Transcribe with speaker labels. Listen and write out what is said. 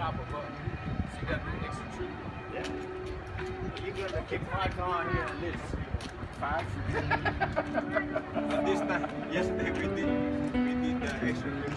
Speaker 1: chopper, but she got the extra tree.
Speaker 2: Yeah. You got to keep my car here on this. 5.
Speaker 1: But this time, yesterday we did the extra tree.